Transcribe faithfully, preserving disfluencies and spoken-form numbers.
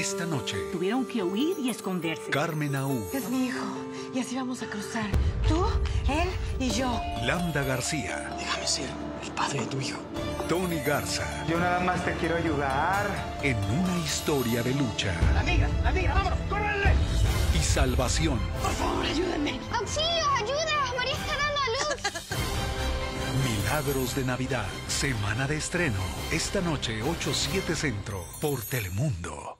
Esta noche, tuvieron que huir y esconderse. Carmen Aú. Es mi hijo, y así vamos a cruzar. Tú, él y yo. Lambda García. Déjame ser el padre de tu hijo. Tony Garza. Yo nada más te quiero ayudar. En una historia de lucha. ¡La migra! ¡La migra! ¡Vámonos! ¡Córrele! Y salvación. Por favor, ayúdenme. ¡Auxilio! ¡Ayuda! ¡María está dando a luz! Milagros de Navidad. Semana de estreno. Esta noche, ocho siete Centro. Por Telemundo.